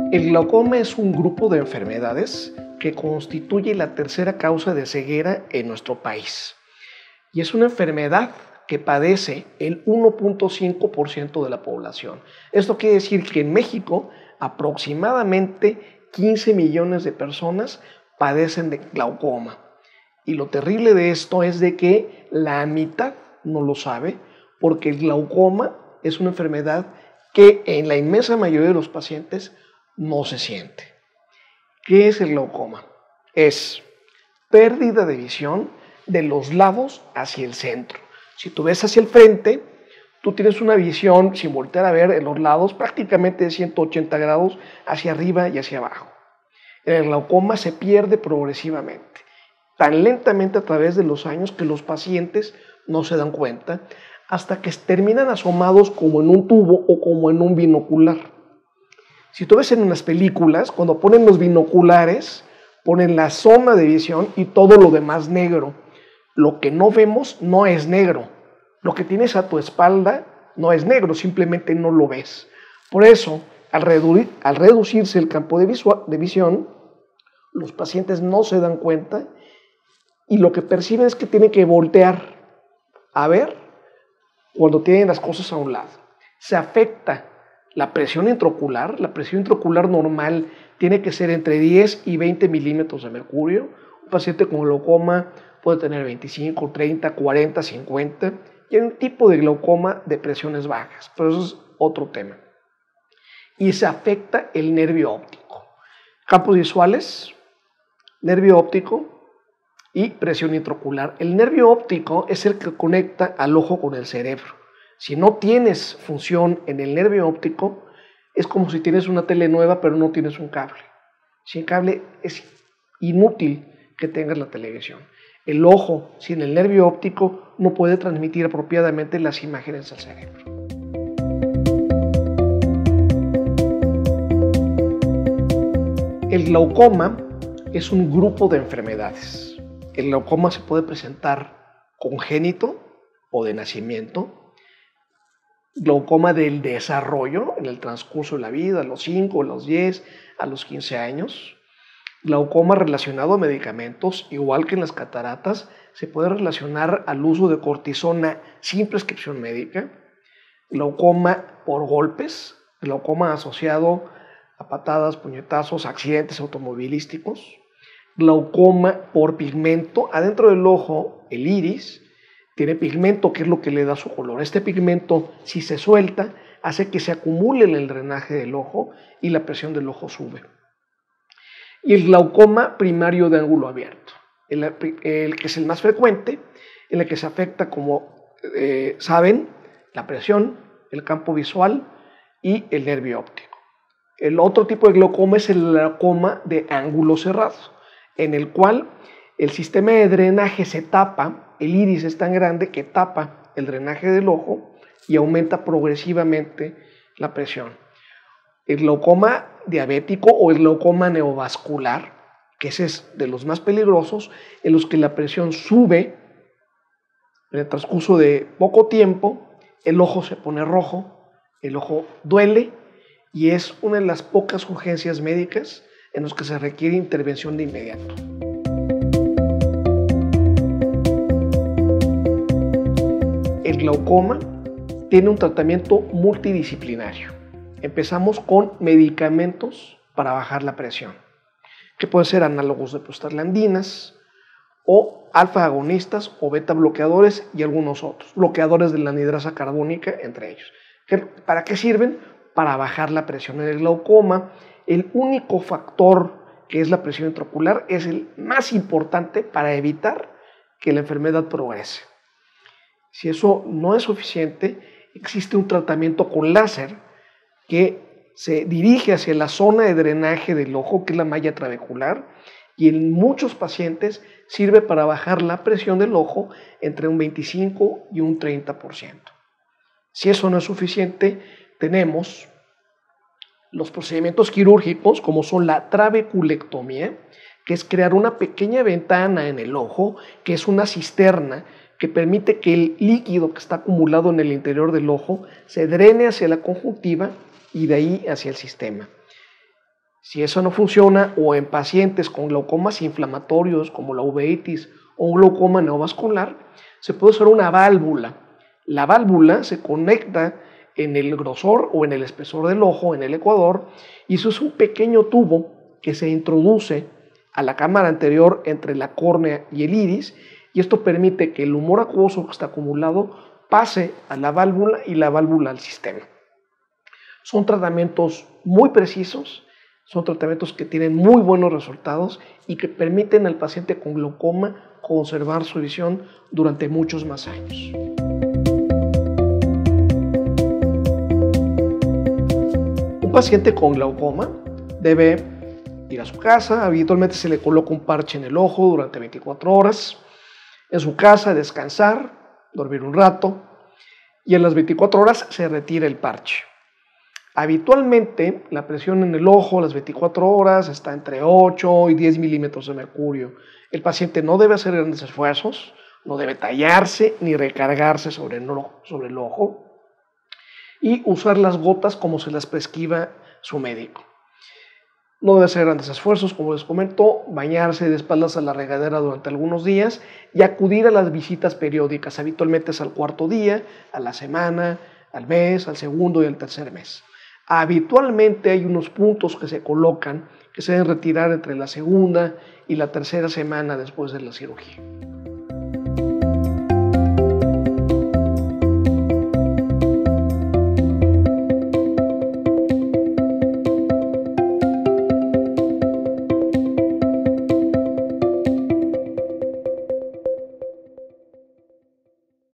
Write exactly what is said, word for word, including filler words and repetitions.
El glaucoma es un grupo de enfermedades que constituye la tercera causa de ceguera en nuestro país. Y es una enfermedad que padece el uno punto cinco por ciento de la población. Esto quiere decir que en México aproximadamente quince millones de personas padecen de glaucoma. Y lo terrible de esto es de que la mitad no lo sabe, porque el glaucoma es una enfermedad que en la inmensa mayoría de los pacientes no se siente. ¿Qué es el glaucoma? Es pérdida de visión de los lados hacia el centro. Si tú ves hacia el frente, tú tienes una visión, sin voltear a ver en los lados, prácticamente de ciento ochenta grados hacia arriba y hacia abajo. El glaucoma se pierde progresivamente, tan lentamente a través de los años que los pacientes no se dan cuenta, hasta que terminan asomados como en un tubo o como en un binocular. Si tú ves en las películas, cuando ponen los binoculares, ponen la zona de visión y todo lo demás negro. Lo que no vemos no es negro. Lo que tienes a tu espalda no es negro, simplemente no lo ves. Por eso, al, redu al reducirse el campo de, de visión, los pacientes no se dan cuenta y lo que perciben es que tienen que voltear a ver cuando tienen las cosas a un lado. Se afecta la presión intraocular. La presión intraocular normal tiene que ser entre diez y veinte milímetros de mercurio. Un paciente con glaucoma puede tener veinticinco, treinta, cuarenta, cincuenta. Y hay un tipo de glaucoma de presiones bajas, pero eso es otro tema. Y se afecta el nervio óptico. Campos visuales, nervio óptico y presión intraocular. El nervio óptico es el que conecta al ojo con el cerebro. Si no tienes función en el nervio óptico, es como si tienes una tele nueva pero no tienes un cable. Sin cable es inútil que tengas la televisión. El ojo sin el nervio óptico no puede transmitir apropiadamente las imágenes al cerebro. El glaucoma es un grupo de enfermedades. El glaucoma se puede presentar congénito o de nacimiento, glaucoma del desarrollo en el transcurso de la vida, a los cinco, a los diez, a los quince años. Glaucoma relacionado a medicamentos, igual que en las cataratas, se puede relacionar al uso de cortisona sin prescripción médica. Glaucoma por golpes, glaucoma asociado a patadas, puñetazos, accidentes automovilísticos. Glaucoma por pigmento, adentro del ojo, el iris tiene pigmento, que es lo que le da su color. Este pigmento, si se suelta, hace que se acumule en el drenaje del ojo y la presión del ojo sube. Y el glaucoma primario de ángulo abierto, el, el que es el más frecuente, en el que se afecta, como eh, saben, la presión, el campo visual y el nervio óptico. El otro tipo de glaucoma es el glaucoma de ángulo cerrado, en el cual el sistema de drenaje se tapa. El iris es tan grande que tapa el drenaje del ojo y aumenta progresivamente la presión. El glaucoma diabético o el glaucoma neovascular, que ese es de los más peligrosos, en los que la presión sube en el transcurso de poco tiempo, el ojo se pone rojo, el ojo duele y es una de las pocas urgencias médicas en los que se requiere intervención de inmediato. El glaucoma tiene un tratamiento multidisciplinario. Empezamos con medicamentos para bajar la presión, que pueden ser análogos de prostaglandinas o alfa agonistas o beta bloqueadores y algunos otros, bloqueadores de la anhidrasa carbónica entre ellos. ¿Para qué sirven? Para bajar la presión. En el glaucoma, el único factor que es la presión intraocular es el más importante para evitar que la enfermedad progrese. Si eso no es suficiente, existe un tratamiento con láser que se dirige hacia la zona de drenaje del ojo, que es la malla trabecular, y en muchos pacientes sirve para bajar la presión del ojo entre un veinticinco y un treinta por ciento. Si eso no es suficiente, tenemos los procedimientos quirúrgicos, como son la trabeculectomía, que es crear una pequeña ventana en el ojo, que es una cisterna que permite que el líquido que está acumulado en el interior del ojo se drene hacia la conjuntiva y de ahí hacia el sistema. Si eso no funciona, o en pacientes con glaucomas inflamatorios como la uveitis o un glaucoma neovascular, se puede usar una válvula. La válvula se conecta en el grosor o en el espesor del ojo, en el ecuador, y eso es un pequeño tubo que se introduce a la cámara anterior entre la córnea y el iris, y esto permite que el humor acuoso que está acumulado pase a la válvula y la válvula al sistema. Son tratamientos muy precisos, son tratamientos que tienen muy buenos resultados y que permiten al paciente con glaucoma conservar su visión durante muchos más años. Un paciente con glaucoma debe ir a su casa, habitualmente se le coloca un parche en el ojo durante veinticuatro horas, en su casa descansar, dormir un rato y en las veinticuatro horas se retira el parche. Habitualmente la presión en el ojo a las veinticuatro horas está entre ocho y diez milímetros de mercurio. El paciente no debe hacer grandes esfuerzos, no debe tallarse ni recargarse sobre el ojo, sobre el ojo y usar las gotas como se las prescriba su médico. No debe hacer grandes esfuerzos, como les comento, bañarse de espaldas a la regadera durante algunos días y acudir a las visitas periódicas. Habitualmente es al cuarto día, a la semana, al mes, al segundo y al tercer mes. Habitualmente hay unos puntos que se colocan que se deben retirar entre la segunda y la tercera semana después de la cirugía.